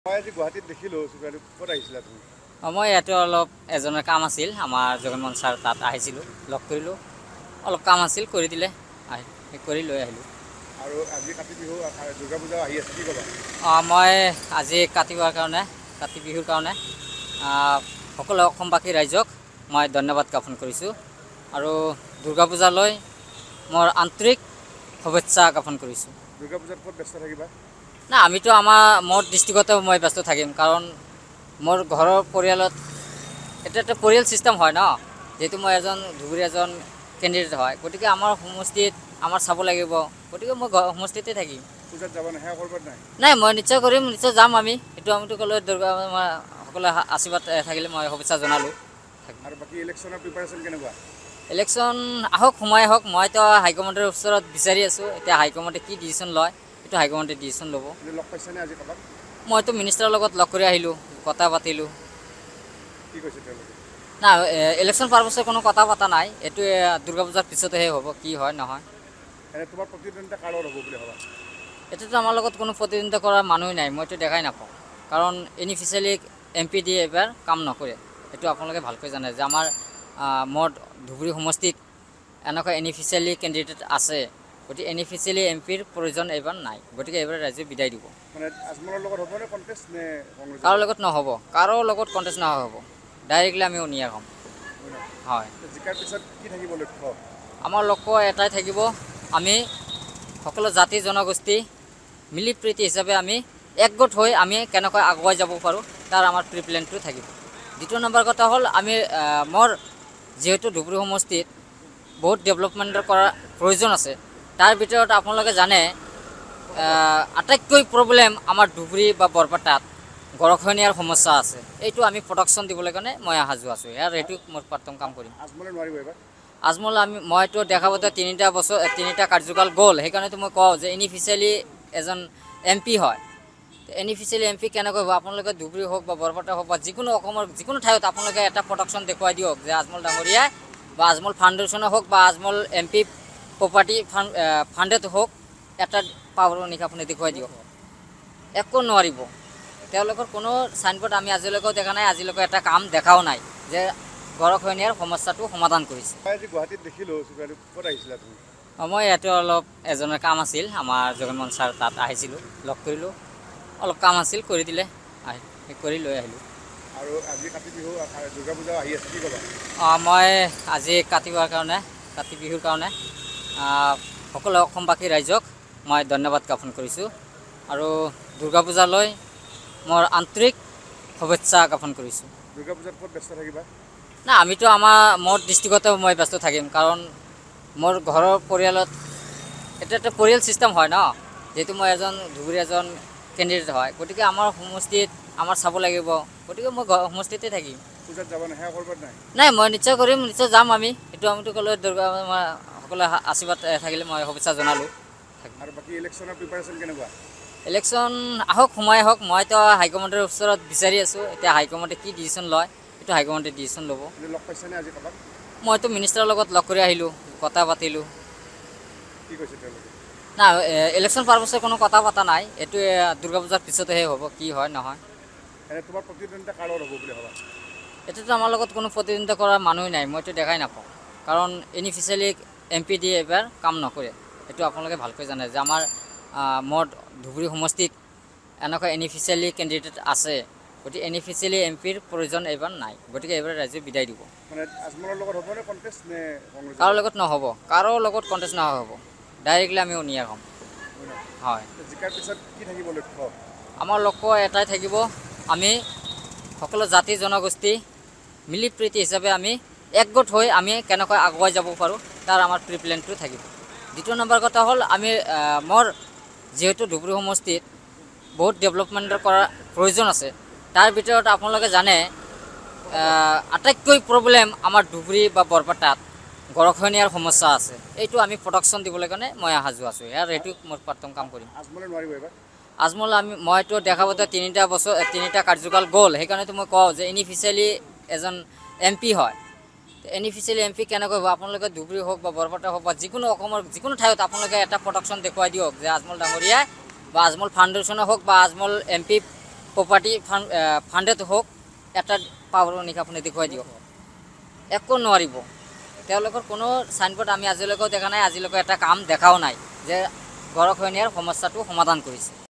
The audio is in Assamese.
মই আজি গুৱাহাটীত দেখিলো সুকুৰ ক'ত আহিছিলা তুমি? মই ইয়াতে অলপ এজনৰ কাম আছিল আমাৰ জগন্মোহন ছাৰ তাত আহিছিলোঁ লগ কৰিলোঁ অলপ কাম আছিল কৰি দিলে কৰি লৈ আহিলোঁ। আৰু আজি কাতি বিহু দুৰ্গা পূজা আহি আছে কি ক'বা? মই আজি কাতি বিহুৰ কাৰণে সকলো অসমবাসী ৰাইজক মই ধন্যবাদ জ্ঞাপন কৰিছোঁ আৰু দুৰ্গা পূজালৈ মোৰ আন্তৰিক শুভেচ্ছা জ্ঞাপন কৰিছোঁ। দুৰ্গা পূজাত ক'ত ব্যস্ত থাকিবা? না আমিতো মোৰ ডিষ্ট্ৰিক্টতে মই ব্যস্ত থাকিম কাৰণ মোৰ ঘৰৰ পৰিয়ালত এটা পৰিয়াল চিষ্টেম হয় ন, যেহেতু মই ধুবুৰী এজন কেণ্ডিডেট হয়, গতিকে আমাৰ সমষ্টিত আমাৰ চাব লাগিব, গতিকে মই সমষ্টিতে থাকিম। পূজাত যাব নাই, সেৱা কৰিব নাই? নাই, মই নিশ্চয় কৰিম, নিশ্চয় যাম। আমিতো ক'লো দুৰ্গা সকলোৱে আশীৰ্বাদ থাকিলে মই শুভেচ্ছা জনালোঁ। আৰু বাকী ইলেকশ্যনৰ প্ৰিপাৰেশ্যন কেনেকুৱা? ইলেকশ্যন আহক, সময় আহক, মইতো হাইকমাণ্ডৰ ওচৰত বিচাৰি আছোঁ। এতিয়া হাইকমাণ্ডে কি ডিচিশ্যন লয় সেইটো হাইকমাণ্ডে ডিচিশ্যন ল'ব। লগ পাইছানে আজি কাৰোবাক? মইতো মিনিষ্টাৰৰ লগত লগ কৰি আহিলোঁ, কথা পাতিলোঁ। কি কৈছে তেওঁলোকে? না, ইলেকশ্যন পাৰপাছত কোনো কথা পতা নাই, এইটো দুৰ্গা পূজাৰ পিছতহে হ'ব, কি হয় নহয়। এনে তোমাৰ প্ৰতিদ্বন্দ্বিতা কাৰ লগত হ'ব বুলি ভাবা? এইটোতো আমাৰ লগত কোনো প্ৰতিদ্বন্দ্বিতা কৰা মানুহেই নাই, মইতো দেখাই নাপাওঁ। কাৰণ ইনিফিচিয়েলি MP দিয়ে এইবাৰ কাম নকৰে, এইটো আপোনালোকে ভালকৈ জানে যে আমাৰ মোৰ ধুবুৰী সমষ্টিত এনেকুৱা ইনিফিচিয়েলি কেণ্ডিডেট আছে, গতিকে ইনিফিচিয়েলি MPৰ প্ৰয়োজন এইবাৰ নাই, গতিকে এইবাৰ ৰাইজে বিদায় দিব। মানে আজমলৰ লগত হ'ব নে কণ্টেষ্ট নে কংগ্ৰেছ? কাৰো লগত নহ'ব, কাৰো লগত কণ্টেষ্ট নহ'ব, ডাইৰেক্টলি আমি উনিয়াৰ হ'ম। হয়, জিকাৰ পিছত কি থাকিব লক্ষ্য? আমাৰ লক্ষ্য এটাই থাকিব, আমি সকলো জাতি জনগোষ্ঠী মিলি প্ৰীতি হিচাপে আমি একগোট হৈ আমি কেনেকৈ আগুৱাই যাব পাৰোঁ তাৰ আমাৰ প্ৰিপ্লেনটো থাকিব। দ্বিতীয় নম্বৰ কথা হ'ল, মোৰ যিহেতু ধুবুৰী সমষ্টিত বহুত ডেভেলপমেণ্টৰ কৰাৰ প্ৰয়োজন আছে, তাৰ ভিতৰত আপোনালোকে জানে আটাইতকৈ প্ৰব্লেম আমাৰ ধুবুৰী বা বৰপেটাত গৰাখহনীয়াৰ সমস্যা আছে। এইটো আমি প্ৰডাকশ্যন দিবলৈ কাৰণে মই সাজু আছোঁ, এইটো মোৰ প্ৰথম কাম কৰিম। আজমলে নোৱাৰিব এইবাৰ? আজমল মইতো দেখাবতে 3টা কাৰ্যকাল গ'ল, সেইকাৰণেতো মই কওঁ যে ইনিফিচিয়েলি এজন MP হয়। ইনিফিচিয়েলি MP কেনেকৈ হ'ব? আপোনালোকে ধুবুৰী হওক বা বৰপেটা হওক বা যিকোনো অসমৰ যিকোনো ঠাইত আপোনালোকে এটা প্ৰডাকশ্যন দেখুৱাই দিয়ক যে আজমল ডাঙৰীয়াই বা আজমল ফাউণ্ডেশ্যনে হওক বা আজমল MP প্ৰপাৰ্টি ফাণ্ডেড হওক, এটা পাৱাৰ নিশা আপুনি দেখুৱাই দিয়ক, একো নোৱাৰিব। তেওঁলোকৰ কোনো চাইনবোৰ্ড আমি আজিলৈকেও দেখা নাই, আজিলৈকে এটা কাম দেখাও নাই যে গৰাখহনীয়াৰ সমস্যাটো সমাধান কৰিছে। মই আজি গুৱাহাটীত দেখিলোঁ সুকুৰ ক'ত আহিছিলা তুমি? মই ইয়াতে অলপ এজনৰ কাম আছিল আমাৰ জগন্মোহন ছাৰ তাত আহিছিলোঁ, লগ কৰিলোঁ অলপ কাম আছিল কৰি দিলে, কৰি লৈ আহিলোঁ। আৰু আজি কাতি বিহু দুৰ্গা পূজা আহি আছে কি ক'বা? মই আজি কাতি বিহুৰ কাৰণে সকলো অসমবাসী ৰাইজক মই ধন্যবাদ জ্ঞাপন কৰিছোঁ আৰু দুৰ্গা পূজালৈ মোৰ আন্তৰিক শুভেচ্ছা জ্ঞাপন কৰিছোঁ। দুৰ্গা পূজাত ক'ত ব্যস্ত থাকিবা? না, আমিতো মোৰ ডিষ্ট্ৰিক্টতে মই ব্যস্ত থাকিম, কাৰণ মোৰ ঘৰৰ পৰিয়ালত এটা পৰিয়াল চিষ্টেম হয় ন, যেহেতু মই ধুবুৰী এজন কেণ্ডিডেট হয়, গতিকে আমাৰ সমষ্টিত আমাৰ চাব লাগিব, গতিকে মই সমষ্টিতে থাকিম। পূজাত যাব নাই, সেৱা কৰিব নাই? নাই, মই নিশ্চয় কৰিম, নিশ্চয় যাম। আমিতো ক'লো দুৰ্গা সকলোৱে আশীৰ্বাদ থাকিলে মই শুভেচ্ছা জনালোঁ। আৰু বাকী ইলেকশ্যনৰ প্ৰিপাৰেশ্যন কেনেকুৱা? ইলেকশ্যন আহক, সময় আহক, মইতো হাইকমাণ্ডৰ ওচৰত বিচাৰি আছোঁ। এতিয়া হাইকমাণ্ডে কি ডিচিশ্যন লয় সেইটো হাইকমাণ্ডে ডিচিশ্যন ল'ব। লগ পাইছানে আজি কাৰোবাক? মইতো মিনিষ্টাৰৰ লগত লগ কৰি আহিলোঁ, কথা পাতিলোঁ। কি কৈছে তেওঁলোকে? না, ইলেকশ্যন পাৰপাছত কোনো কথা পতা নাই, এইটো দুৰ্গা পূজাৰ পিছতহে হ'ব, কি হয় নহয়। এনে তোমাৰ প্ৰতিদ্বন্দ্বিতা কাৰ লগত হ'ব বুলি ভাবা? এইটোতো আমাৰ লগত কোনো প্ৰতিদ্বন্দ্বিতা কৰা মানুহেই নাই, মইতো দেখাই নাপাওঁ। কাৰণ ইনিফিচিয়েলি MP দিয়ে এইবাৰ কাম নকৰে, এইটো আপোনালোকে ভালকৈ জানে যে মোৰ ধুবুৰী সমষ্টিত এনেকুৱা ইনিফিচিয়েলি কেণ্ডিডেট আছে, গতিকে ইনিফিচিয়েলি MPৰ প্ৰয়োজন এইবাৰ নাই, গতিকে এইবাৰ ৰাইজে বিদায় দিব। মানে আজমলৰ লগত হ'ব নে কণ্টেষ্ট নে কংগ্ৰেছ? কাৰো লগত নহ'ব, কাৰো লগত কণ্টেষ্ট নহ'ব, ডাইৰেক্টলি আমি উনিয়াৰ হ'ম। হয়, জিকাৰ পিছত কি থাকিব লক্ষ্য? আমাৰ লক্ষ্য এটাই থাকিব, আমি সকলো জাতি জনগোষ্ঠী মিলি প্ৰীতি হিচাপে আমি একগোট হৈ আমি কেনেকৈ আগুৱাই যাব পাৰোঁ তাৰ আমাৰ প্ৰিপ্লেনটো থাকিব। দ্বিতীয় নম্বৰ কথা হ'ল, মোৰ যিহেতু ধুবুৰী সমষ্টিত বহুত ডেভেলপমেণ্টৰ কৰাৰ প্ৰয়োজন আছে, তাৰ ভিতৰত আপোনালোকে জানে আটাইতকৈ প্ৰব্লেম আমাৰ ধুবুৰী বা বৰপেটাত গৰাখহনীয়াৰ সমস্যা আছে। এইটো আমি প্ৰডাকশ্যন দিবলৈ কাৰণে মই সাজু আছোঁ, এইটো মোৰ প্ৰথম কাম কৰিম। আজমলে নোৱাৰিব এইবাৰ? আজমল মইতো দেখাবতে 3টা কাৰ্যকাল গ'ল, সেইকাৰণেতো মই কওঁ যে ইনিফিচিয়েলি এজন MP হয়। ইনিফিচিয়েলি MP কেনেকৈ হ'ব? আপোনালোকে ধুবুৰী হওক বা বৰপেটা হওক বা যিকোনো অসমৰ যিকোনো ঠাইত আপোনালোকে এটা প্ৰডাকশ্যন দেখুৱাই দিয়ক যে আজমল ডাঙৰীয়াই বা আজমল ফাউণ্ডেশ্যনে হওক বা আজমল MP প্ৰপাৰ্টি ফাণ্ডেড হওক এটা পাব নেকি আপুনি দেখুৱাই দিয়ক একো নোৱাৰিব তেওঁলোকৰ কোনো চাইনবোৰ্ড আমি আজিলৈকেও দেখা নাই আজিলৈকে এটা কাম দেখাও নাই যে গৰাখহনীয়াৰ সমস্যাটো সমাধান কৰিছে